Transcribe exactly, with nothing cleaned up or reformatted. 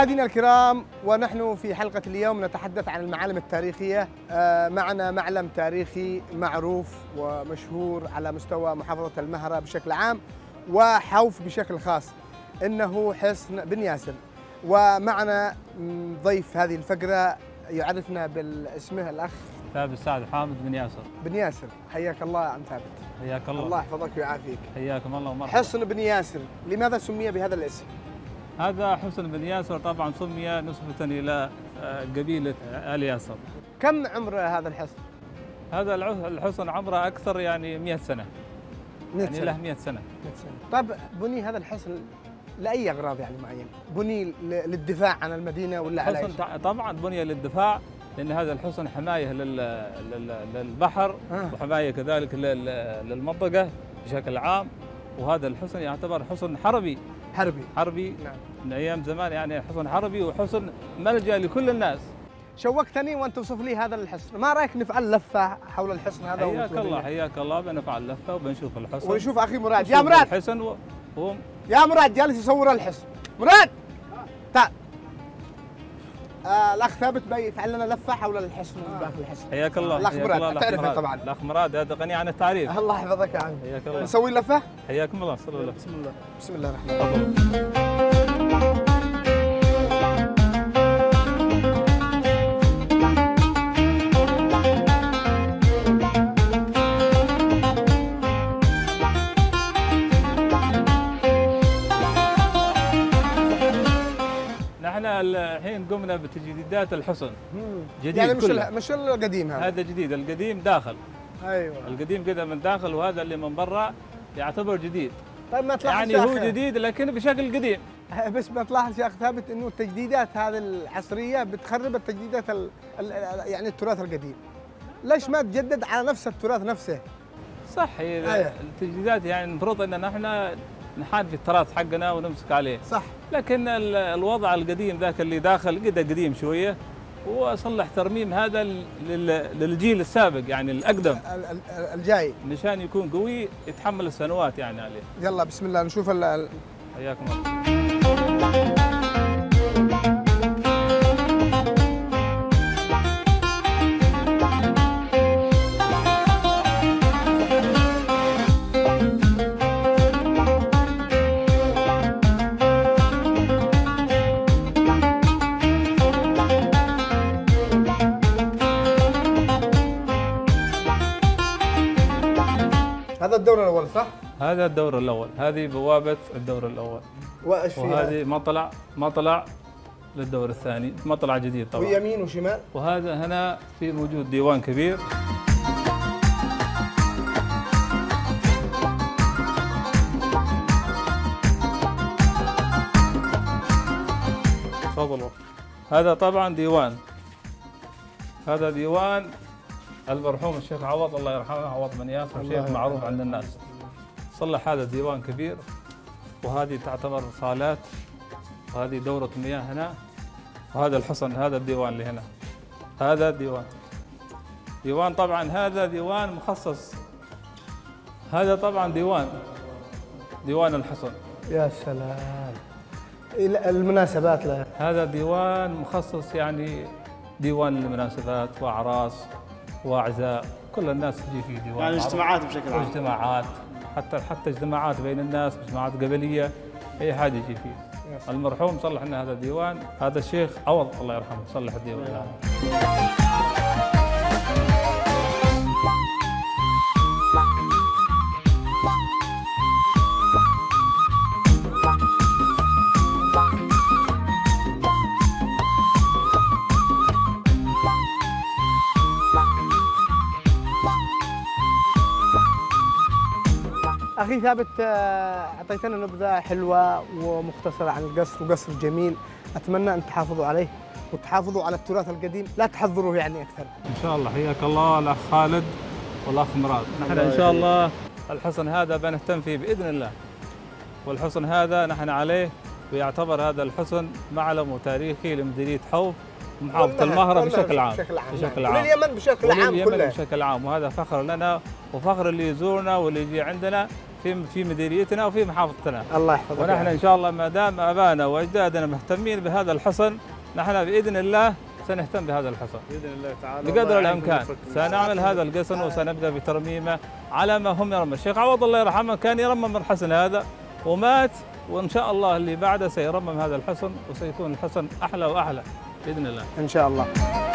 مشاهدينا الكرام، ونحن في حلقة اليوم نتحدث عن المعالم التاريخية. معنا معلم تاريخي معروف ومشهور على مستوى محافظة المهرة بشكل عام وحوف بشكل خاص، إنه حصن بن ياسر. ومعنا ضيف هذه الفقرة يعرفنا باسمه الأخ ثابت سعد حامد بن ياسر. بن ياسر، حياك الله عم ثابت. حياك الله. الله يحفظك ويعافيك. حياكم الله ومرحبا. حصن بن ياسر لماذا سمي بهذا الاسم؟ هذا حصن بن ياسر طبعا سمي نسبة إلى قبيلة آل ياسر. كم عمر هذا الحصن؟ هذا الحصن عمره أكثر يعني مئة سنة. مئة يعني سنة. له مئة سنة. مئة سنة. طيب بني هذا الحصن لأي أغراض يعني معينة؟ بني للدفاع عن المدينة ولا على الحصن طبعا بني للدفاع، لأن هذا الحصن حماية للبحر آه. وحماية كذلك للمنطقة بشكل عام. وهذا الحصن يعتبر حصن حربي. حربي حربي نعم. من أيام زمان، يعني حصن حربي وحصن ملجأ لكل الناس. شوقتني وأنت توصف لي هذا الحصن، ما رأيك نفعل لفة حول الحصن هذا؟ حياك الله حياك الله، بنفعل لفة وبنشوف الحصن ونشوف أخي مراد. يا مراد الحصن و... و... يا مراد جالس يصور الحصن. مراد تعال. آه الأخ ثابت بيفعل لنا لفة حول الحصن داخل الحصن. حياك الله. الأخ مراد تعرفه طبعا. الأخ مراد هذا غني عن التعريف. الله يحفظك يا عم. حياك الله. نسوي لفة؟ حياكم الله. صلى الله. بسم الله. بسم الله الرحمن الرحيم. احنا الحين قمنا بتجديدات الحصن. جديد يعني مش كله. مش القديم هذا. هذا جديد، القديم داخل. ايوه القديم كذا من داخل، وهذا اللي من برا يعتبر جديد. طيب ما تلاحظ يعني هو جديد لكن بشكل قديم. بس ما تلاحظ يا اخ ثابت انه التجديدات هذه العصريه بتخرب التجديدات ال ال يعني التراث القديم. ليش ما تجدد على نفس التراث نفسه؟ صح. أيوة. التجديدات يعني المفروض ان احنا نحان في التراث حقنا ونمسك عليه. صح. لكن الوضع القديم ذاك اللي داخل قد قديم شويه، واصلح ترميم هذا للجيل السابق يعني الاقدم الجاي مشان يكون قوي يتحمل السنوات يعني عليه. يلا بسم الله نشوف ال حياكم الله. هذا الدور الأول صح؟ هذا الدور الأول، هذه بوابة الدور الأول. وإيش فيها؟ وهذه مطلع مطلع للدور الثاني، مطلع جديد طبعا. ويمين وشمال؟ وهذا هنا في موجود ديوان كبير. تفضلوا. هذا طبعا ديوان. هذا ديوان المرحوم الشيخ عوض الله يرحمه، عوض بن ياسر، شيخ معروف عند الناس. صلح هذا ديوان كبير، وهذه تعتبر صالات، وهذه دورة مياه هنا، وهذا الحصن، هذا الديوان اللي هنا. هذا ديوان. ديوان طبعا هذا ديوان مخصص. هذا طبعا ديوان ديوان الحصن. يا سلام. المناسبات له. هذا ديوان مخصص يعني ديوان المناسبات واعراس واعزاء، كل الناس تجي فيه ديوان. يعني اجتماعات بشكل عام. اجتماعات، حتى حتى اجتماعات بين الناس، اجتماعات قبليه، اي حاجه يجي فيه. المرحوم صلح لنا هذا الديوان، هذا الشيخ عوض الله يرحمه صلح الديوان هذا. أخي ثابت، أعطيتنا نبذة حلوة ومختصرة عن القصر، وقصر جميل. أتمنى أن تحافظوا عليه وتحافظوا على التراث القديم، لا تحضروا يعني أكثر. إن شاء الله. حياك الله الأخ خالد والأخ مراد. نحن إن شاء الله الحصن هذا بنهتم فيه بإذن الله، والحصن هذا نحن عليه، ويعتبر هذا الحصن معلم وتاريخي لمديرية حوف ومحافظة المهرة بشكل عام. بشكل عام. ولليمن بشكل عام كله. بشكل عام، وهذا فخر لنا وفخر اللي يزورنا واللي يجي عندنا في في مديريتنا وفي محافظتنا. الله يحفظك. ونحن ان شاء الله ما دام ابائنا واجدادنا مهتمين بهذا الحصن، نحن باذن الله سنهتم بهذا الحصن باذن الله تعالى بقدر الامكان. سنعمل هذا القصن وسنبدا بترميمه على ما هم يرمون. الشيخ عوض الله يرحمه كان يرمم الحصن هذا ومات، وان شاء الله اللي بعده سيرمم هذا الحصن وسيكون الحصن احلى واحلى باذن الله. ان شاء الله.